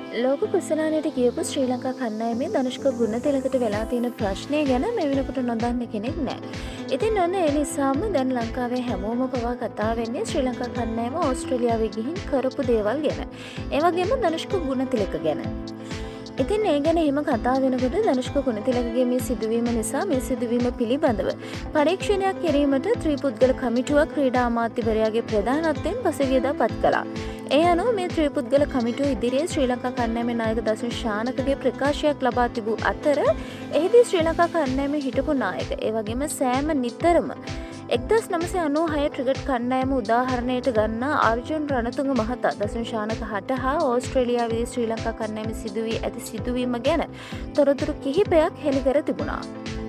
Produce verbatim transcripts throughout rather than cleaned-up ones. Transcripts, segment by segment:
ලෝක කුසලානයට කියපු ශ්‍රී ලංකා කණ්ඩායමේ ධනුෂ්ක ගුණතිලකට වෙලා තියෙන ප්‍රශ්නය ගැන මේ වෙනකොට නොදන්න කෙනෙක් නැහැ. ඉතින් ඔන්න ඒ නිසාම දැන් ලංකාවේ හැමෝම පවා කතා වෙන්නේ ශ්‍රී ලංකා කණ්ඩායම ඕස්ට්‍රේලියාවේ ගිහින් කරපු දේවල් ගැන. ඒ වගේම ධනුෂ්ක ගුණතිලක ගැන. ඉතින් ඒ ගැන එහෙම කතා වෙනකොට ධනුෂ්ක ගුණතිලකගේ මේ සිදුවීම නිසා මේ සිදුවීම පිළිබඳව පරීක්ෂණයක් කිරීමට ත්‍රිපුද්ගල කමිටුවක් ක්‍රීඩා අමාත්‍යවරයාගේ ප්‍රධානත්වයෙන් පසුගියදා පත් කළා. ඒ අනුව මේ ත්‍රිපුද්ගල කමිටුව ඉදිරියේ ශ්‍රී ලංකා කණ්ඩායමේ නායක දසුන් ශානකගේ ප්‍රකාශයක් ලබා තිබූ අතර එහිදී ශ්‍රී ලංකා කණ්ඩායමේ හිටපු නායක ඒ වගේම සෑම නිතරම එක්දහස් නවසිය අනූහය ක්‍රිකට් කණ්ඩායම උදාහරණයට ගන්නා අර්ජුන් රණතුංග මහතා දසුන් ශානක හටහා ඕස්ට්‍රේලියාවේ ශ්‍රී ලංකා කණ්ඩායමේ සිදුවී ඇති සිදුවීම ගැන තොරතුරු කිහිපයක් හෙළි කර තිබුණා.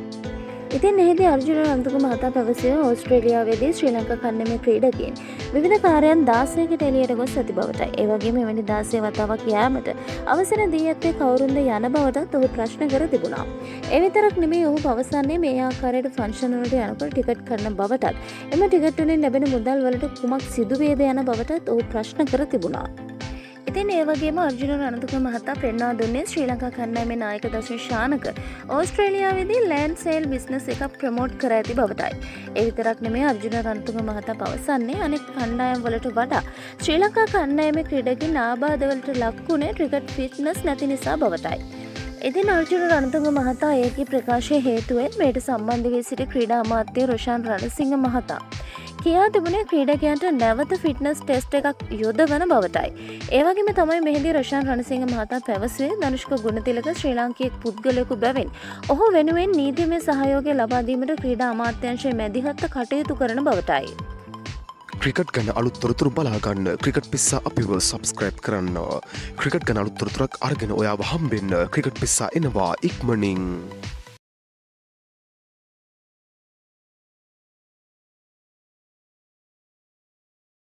ඉතින් එහිදී අර්ජුන රණතුංග මහතා පැවසුවේ ඕස්ට්‍රේලියාවේදී ශ්‍රී ලංකා කණ්ඩායමේ ක්‍රීඩකයන් විවිධ කාර්යයන් දාසයකට එළියට ගොස් ඇති බවටයි. ඒ වගේම එවැනි දාසය වතාවක් යාමට අවසර දී ඇත්තේ කවුරුන්ද යන බවටත් ඔහු ප්‍රශ්න කර තිබුණා. ඒ විතරක් නෙමෙයි ඔහු පවසන්නේ මේ ආකාරයට ෆන්ක්ෂන් වලට යනකොට ටිකට් කරන බවටත් එම ටිකට් වලින් ලැබෙන මුදල් වලට කුමක් සිදු වේද යන බවටත් ඔහු ප්‍රශ්න කර තිබුණා. ඉතින් ඒ වගේම අර්ජුන රණතුංග මහතා පෙන්වා දුන්නේ ශ්‍රී ලංකා කණ්ඩායමේ නායක දසුන් ශානක ඕස්ට්‍රේලියාවේදී ලෑන්ඩ් සේල් බිස්නස් එකක් ප්‍රමෝට් කර ඇති බවටයි. ඒ විතරක් නෙමෙයි අර්ජුන රණතුංග මහතා පවසන්නේ අනෙක් කණ්ඩායම් වලට වඩා ශ්‍රී ලංකා කණ්ඩායමේ ක්‍රීඩකින් ආබාධ වලට ලක් වුණේ ක්‍රිකට් ෆිට්නස් නැති නිසා බවටයි. ඉතින් අර්ජුන රණතුංග මහතා ඒකී ප්‍රකාශයේ හේතුවෙන් මේට සම්බන්ධ වී සිටි ක්‍රීඩා අමාත්‍ය රොෂාන් රණසිංහ මහතා කියා තිබුණේ ක්‍රීඩකයන්ට නැවත ෆිට්නස් ටෙස්ට් එකක් යොදවන බවටයි. ඒ වගේම තමයි මෙහිදී රොෂාන් රණසිංහ මහතා පැවසුවේ ධනුෂ්ක ගුණතිලක ශ්‍රී ලාංකික පුද්ගලයෙකු බැවින් ඔහු වෙනුවෙන් නීතිමය සහයෝගය ලබා දීමට ක්‍රීඩා අමාත්‍යාංශය මැදිහත්ව කටයුතු කරන බවටයි. ක්‍රිකට් ගැන අලුත් තොරතුරු බලා ගන්න ක්‍රිකට් පිස්සා අපිව සබ්ස්ක්‍රයිබ් කරන්න. ක්‍රිකට් ගැන අලුත් තොරතුරක් අරගෙන ඔයාව හම්බෙන්න ක්‍රිකට් පිස්සා එනවා ඉක්මනින්.